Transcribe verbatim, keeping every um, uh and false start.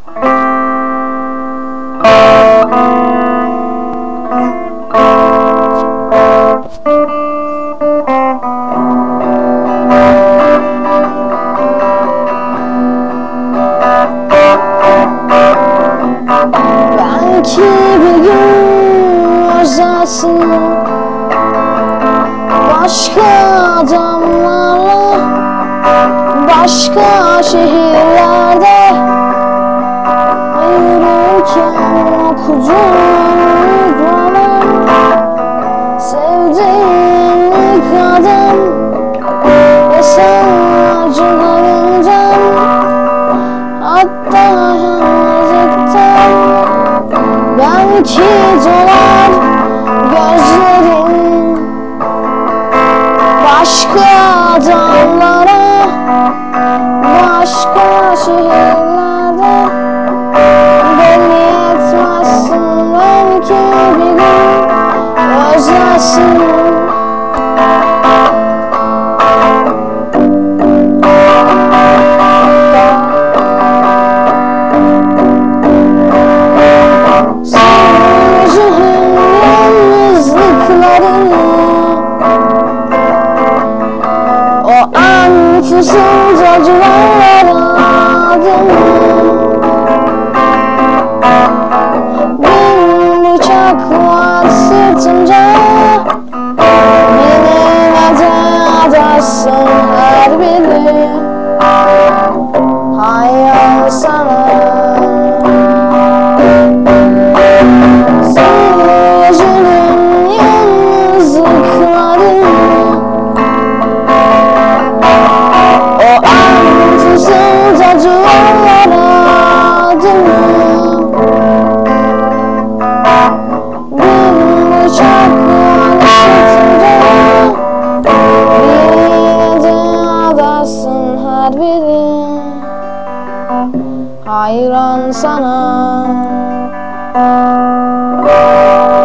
Belki bir gün özlersin başka adamlarla, başka şehirlerde yürürken okudun bana sevdiğin ilk adam ve sen acılarından, hatta yalnızlıktan belki dolar gözlerin başka adamlara, başka şehirlerde. Belli etmezsin, belki bir gün özlersin. Senin yüzünün yalnızlıkları o an fısıldadı adımı. Bin bıçak var sırtımda, beni neden adarsın her biri. Hayal sana, senin yüzünün yalnızlıkları o an fısıldadı adımı. Bin bıçak var sırtımda, beni neden adarsın her biri. Hayran sana.